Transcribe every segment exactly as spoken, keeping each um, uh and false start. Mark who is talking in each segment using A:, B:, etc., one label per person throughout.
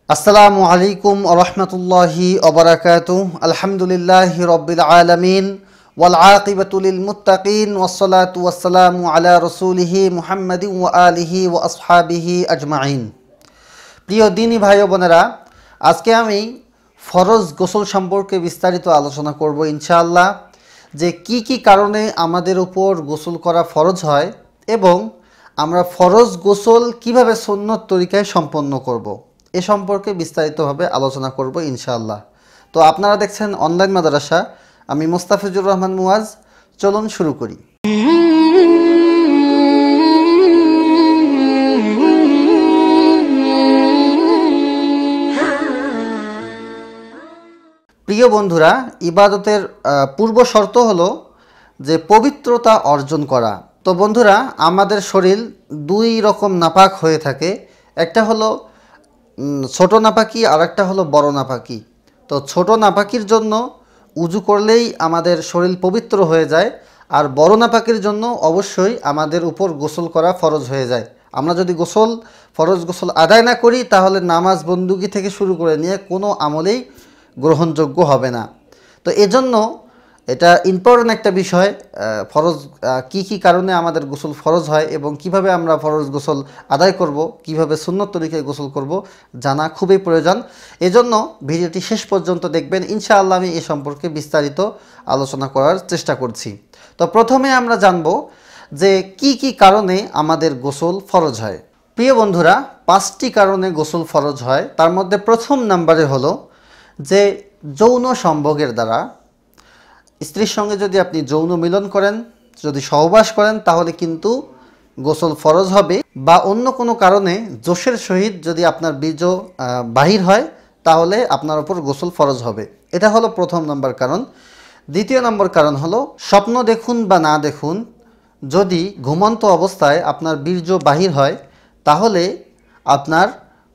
A: আসসালামু আলাইকুম ওয়া রাহমাতুল্লাহি ওয়া বারাকাতুহু। আলহামদুলিল্লাহি রাব্বিল আলামিন ওয়াল আকিবাতু লিল মুত্তাকিন ওয়াসসালাতু ওয়াসসালামু আলা রাসূলিহি মুহাম্মাদিন ওয়া আলিহি ওয়া আসহাবিহি আজমাইন। প্রিয় দিনী ভাই ও বোনেরা, আজকে আমি ফরজ গোসল সম্পর্কে বিস্তারিত আলোচনা করব ইনশাআল্লাহ, যে কি কি কারণে আমাদের উপর গোসল করা ফরজ হয় এবং আমরা ফরজ গোসল কিভাবে সুন্নত তরিকায় সম্পন্ন করব, এ সম্পর্কে বিস্তারিতভাবে আলোচনা করব ইনশাআল্লাহ। তো আপনারা দেখছেন অনলাইন মাদ্রাসা, আমি মুস্তাফিজুর রহমান মুয়াজ। চলুন শুরু করি। প্রিয় বন্ধুরা, ইবাদতের পূর্ব শর্ত হলো যে পবিত্রতা অর্জন করা। তো বন্ধুরা, আমাদের শরীর দুই রকম নাপাক হয়ে থাকে, একটা হলো ছোট নাপাকি আর একটা হলো বড় নাপাকি। তো ছোট নাপাকির জন্য উজু করলেই আমাদের শরীর পবিত্র হয়ে যায়, আর বড় নাপাকির জন্য অবশ্যই আমাদের উপর গোসল করা ফরজ হয়ে যায়। আমরা যদি গোসল ফরজ গোসল আদায় না করি তাহলে নামাজ বন্দুকি থেকে শুরু করে নিয়ে কোনো আমলেই গ্রহণযোগ্য হবে না। তো এজন্য এটা ইম্পর্টেন্ট একটা বিষয়, ফরজ কি কি কারণে আমাদের গোসল ফরজ হয় এবং কিভাবে আমরা ফরজ গোসল আদায় করব, কিভাবে সুন্নত তরিকায় গোসল করব, জানা খুবই প্রয়োজন। এজন্য ভিডিওটি শেষ পর্যন্ত দেখবেন ইনশাআল্লাহ। আমি এ সম্পর্কে বিস্তারিত আলোচনা করার চেষ্টা করছি। তো প্রথমে আমরা জানব যে কি কি কারণে আমাদের গোসল ফরজ হয়। প্রিয় বন্ধুরা, পাঁচটি কারণে গোসল ফরজ হয়। তার মধ্যে প্রথম নাম্বারে হলো যে যৌন সম্ভোগের দ্বারা, স্ত্রীর সঙ্গে যদি আপনি যৌন মিলন করেন, যদি সহবাস করেন, তাহলে কিন্তু গোসল ফরজ হবে। বা অন্য কোনো কারণে জোশের সহিত যদি আপনার বীর্য বাহির হয় তাহলে আপনার উপর গোসল ফরজ হবে। এটা হলো প্রথম নম্বর কারণ। দ্বিতীয় নম্বর কারণ হলো স্বপ্ন দেখুন বা না দেখুন, যদি ঘুমন্ত অবস্থায় আপনার বীর্য বাহির হয় তাহলে আপনার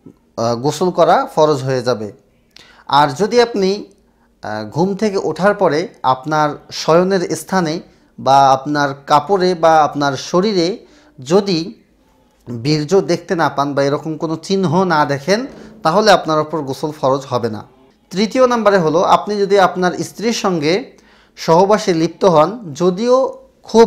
A: গোসল করা ফরজ হয়ে যাবে। আর যদি আপনি ঘুম থেকে ওঠার পরে আপনার শয়নের স্থানে বা আপনার কাপড়ে বা আপনার শরীরে যদি বীর্য দেখতে না পান বা এরকম কোনো চিহ্ন না দেখেন তাহলে আপনার ওপর গোসল ফরজ হবে না। তৃতীয় নম্বরে হলো আপনি যদি আপনার স্ত্রীর সঙ্গে সহবাসে লিপ্ত হন, যদিও খুব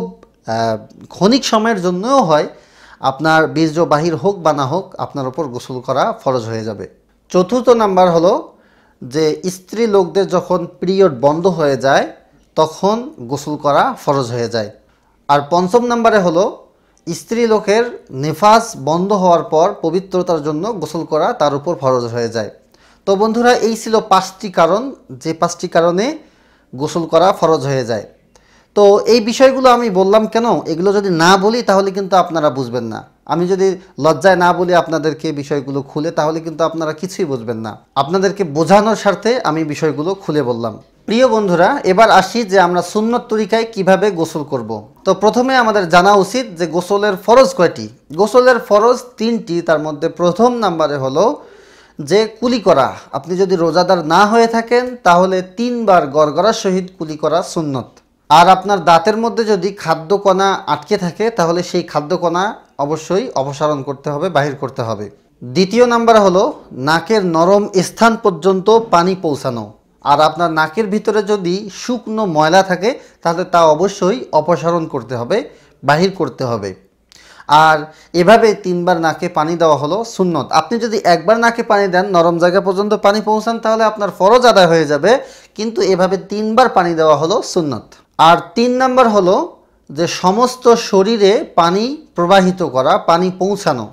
A: ক্ষণিক সময়ের জন্যও হয়, আপনার বীর্য বাহির হোক বা না হোক, আপনার ওপর গোসল করা ফরজ হয়ে যাবে। চতুর্থ নাম্বার হলো যে স্ত্রী লোকদের যখন পিরিয়ড বন্ধ হয়ে যায় তখন গোসল করা ফরজ হয়ে যায়। আর পঞ্চম নম্বরে হলো স্ত্রী লোকের নেফাস বন্ধ হওয়ার পর পবিত্রতার জন্য গোসল করা তার উপর ফরজ হয়ে যায়। তো বন্ধুরা, এই ছিল পাঁচটি কারণ, যে পাঁচটি কারণে গোসল করা ফরজ হয়ে যায়। তো এই বিষয়গুলো আমি বললাম কেন, এগুলো যদি না বলি তাহলে কিন্তু আপনারা বুঝবেন না। আমি যদি লজ্জায় না বলি আপনাদেরকে বিষয়গুলো খুলে, তাহলে কিন্তু আপনারা কিছুই বুঝবেন না। আপনাদেরকে বোঝানোর স্বার্থে আমি বিষয়গুলো খুলে বললাম। প্রিয় বন্ধুরা, এবার আসি যে আমরা সুন্নত তরিকায় কিভাবে গোসল করব। তো প্রথমে আমাদের জানা উচিত যে গোসলের ফরজ কয়টি। গোসলের ফরজ তিনটি। তার মধ্যে প্রথম নাম্বারে হলো যে কুলি করা। আপনি যদি রোজাদার না হয়ে থাকেন তাহলে তিনবার গড়গড়ার সহিত কুলি করা সুন্নত। আর আপনার দাঁতের মধ্যে যদি খাদ্যকণা আটকে থাকে তাহলে সেই খাদ্যকণা অবশ্যই অপসারণ করতে হবে, বাহির করতে হবে। দ্বিতীয় নাম্বার হলো নাকের নরম স্থান পর্যন্ত পানি পৌঁছানো। আর আপনার নাকের ভিতরে যদি শুকনো ময়লা থাকে তাহলে তা অবশ্যই অপসারণ করতে হবে, বাহির করতে হবে। আর এভাবে তিনবার নাকে পানি দেওয়া হলো সুন্নত। আপনি যদি একবার নাকে পানি দেন, নরম জায়গা পর্যন্ত পানি পৌঁছান, তাহলে আপনার ফরজ আদায় হয়ে যাবে, কিন্তু এভাবে তিনবার পানি দেওয়া হলো সুন্নত। আর তিন নাম্বার হলো যে সমস্ত শরীরে পানি প্রবাহিত করা, পানি পৌঁছানো।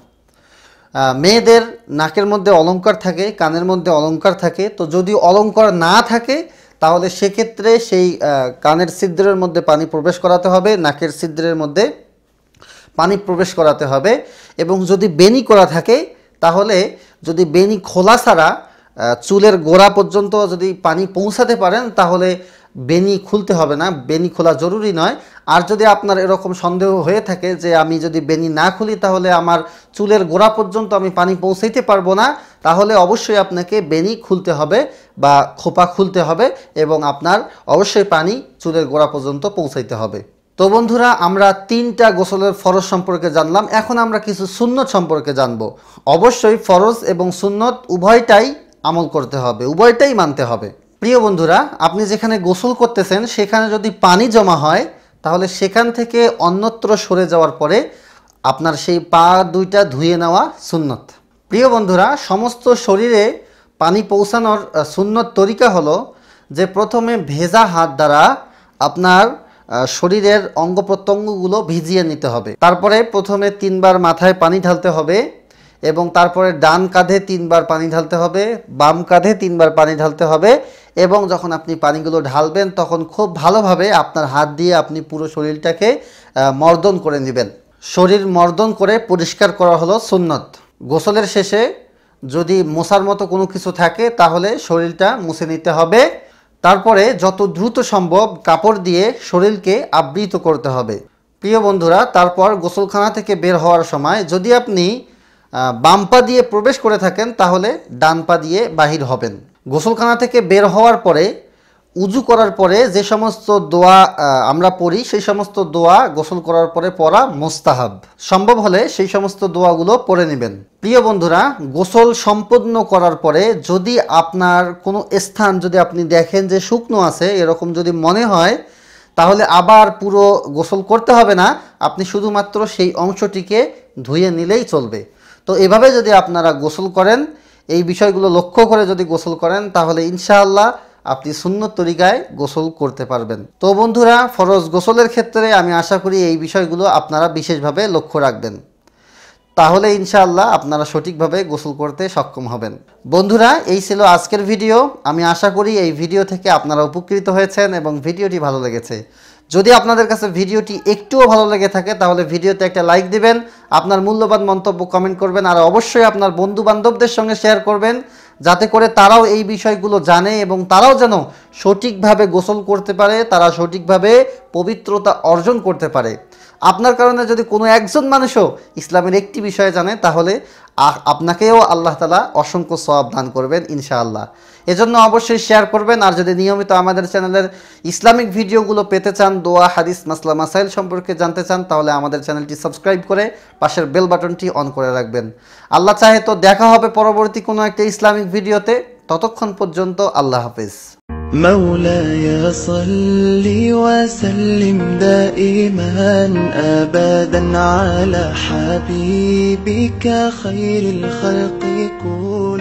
A: মেয়েদের নাকের মধ্যে অলংকার থাকে, কানের মধ্যে অলংকার থাকে। তো যদি অলংকার না থাকে তাহলে সেক্ষেত্রে সেই কানের ছিদ্রের মধ্যে পানি প্রবেশ করাতে হবে, নাকের ছিদ্রের মধ্যে পানি প্রবেশ করাতে হবে। এবং যদি বেনি করা থাকে তাহলে যদি বেনি খোলা ছাড়া চুলের গোড়া পর্যন্ত যদি পানি পৌঁছাতে পারেন তাহলে বেনি খুলতে হবে না, বেনি খোলা জরুরি নয়। আর যদি আপনার এরকম সন্দেহ হয়ে থাকে যে আমি যদি বেনি না খুলি তাহলে আমার চুলের গোড়া পর্যন্ত আমি পানি পৌঁছাইতে পারবো না, তাহলে অবশ্যই আপনাকে বেনি খুলতে হবে বা খোপা খুলতে হবে এবং আপনার অবশ্যই পানি চুলের গোড়া পর্যন্ত পৌঁছাইতে হবে। তো বন্ধুরা, আমরা তিনটা গোসলের ফরজ সম্পর্কে জানলাম। এখন আমরা কিছু সুন্নত সম্পর্কে জানব। অবশ্যই ফরজ এবং সুন্নত উভয়টাই আমল করতে হবে, উভয়টাই মানতে হবে। প্রিয় বন্ধুরা, আপনি যেখানে গোসল করতেছেন সেখানে যদি পানি জমা হয় তাহলে সেখান থেকে অন্যত্র সরে যাওয়ার পরে আপনার সেই পা দুইটা ধুয়ে নেওয়া সুন্নত। প্রিয় বন্ধুরা, সমস্ত শরীরে পানি পৌঁছানোর সুন্নত তরিকা হলো যে প্রথমে ভেজা হাত দ্বারা আপনার শরীরের অঙ্গ প্রত্যঙ্গগুলো ভিজিয়ে নিতে হবে। তারপরে প্রথমে তিনবার মাথায় পানি ঢালতে হবে এবং তারপরে ডান কাঁধে তিনবার পানি ঢালতে হবে, বাম কাঁধে তিনবার পানি ঢালতে হবে এবং যখন আপনি পানিগুলো ঢালবেন তখন খুব ভালোভাবে আপনার হাত দিয়ে আপনি পুরো শরীরটাকে মর্দন করে নেবেন। শরীর মর্দন করে পরিষ্কার করা হলো সুন্নত। গোসলের শেষে যদি মোছার মতো কোনো কিছু থাকে তাহলে শরীরটা মুছে নিতে হবে। তারপরে যত দ্রুত সম্ভব কাপড় দিয়ে শরীরকে আবৃত করতে হবে। প্রিয় বন্ধুরা, তারপর গোসলখানা থেকে বের হওয়ার সময় যদি আপনি বাম পা দিয়ে প্রবেশ করে থাকেন তাহলে ডান পা দিয়ে বাহির হবেন। গোসলখানা থেকে বের হওয়ার পরে উজু করার পরে যে সমস্ত দোয়া আমরা পড়ি সেই সমস্ত দোয়া গোসল করার পরে পড়া মুস্তাহাব। সম্ভব হলে সেই সমস্ত দোয়াগুলো পড়ে নেবেন। প্রিয় বন্ধুরা, গোসল সম্পন্ন করার পরে যদি আপনার কোনো স্থান যদি আপনি দেখেন যে শুকনো আছে, এরকম যদি মনে হয় তাহলে আবার পুরো গোসল করতে হবে না, আপনি শুধুমাত্র সেই অংশটিকে ধুয়ে নিলেই চলবে। তো এভাবে যদি আপনারা গোসল করেন, এই বিষয়গুলো লক্ষ্য করে যদি গোসল করেন তাহলে ইনশাআল্লাহ আপনি সুন্নত তরিকায় গোসল করতে পারবেন। তো বন্ধুরা, ফরজ গোসলের ক্ষেত্রে আমি আশা করি এই বিষয়গুলো আপনারা বিশেষভাবে লক্ষ্য রাখবেন, তাহলে ইনশাআল্লাহ আপনারা সঠিকভাবে গোসল করতে সক্ষম হবেন। বন্ধুরা, এই ছিল আজকের ভিডিও। আমি আশা করি এই ভিডিও থেকে আপনারা উপকৃত হয়েছেন এবং ভিডিওটি ভালো লেগেছে। যদি আপনাদের কাছে ভিডিওটি একটুও ভালো লেগে থাকে তাহলে ভিডিওতে একটা লাইক দিবেন, আপনার মূল্যবান মন্তব্য কমেন্ট করবেন আর অবশ্যই আপনার বন্ধু বান্ধবদের সঙ্গে শেয়ার করবেন, যাতে করে তারাও এই বিষয়গুলো জানে এবং তারাও যেন সঠিকভাবে গোসল করতে পারে, তারা সঠিকভাবে পবিত্রতা অর্জন করতে পারে। আপনার কারণে যদি কোনো একজন মানুষও ইসলামের একটি বিষয় জানে তাহলে আপনাকেও আল্লাহ তাআলা অসংখ্য সওয়াব দান করবেন ইনশাআল্লাহ। এজন্য অবশ্যই শেয়ার করবেন। আর যদি নিয়মিত আমাদের চ্যানেলের ইসলামিক ভিডিওগুলো পেতে চান, দোয়া, হাদিস, মাসলা মাসাইল সম্পর্কে জানতে চান, তাহলে আমাদের চ্যানেলটি সাবস্ক্রাইব করে পাশের বেল বাটনটি অন করে রাখবেন। আল্লাহ চাহে তো দেখা হবে পরবর্তী কোনো একটা ইসলামিক ভিডিওতে। ততক্ষণ পর্যন্ত আল্লাহ হাফেজ।
B: مولاي صل وسلم دائما أبدا على حبيبك خير الخلق كل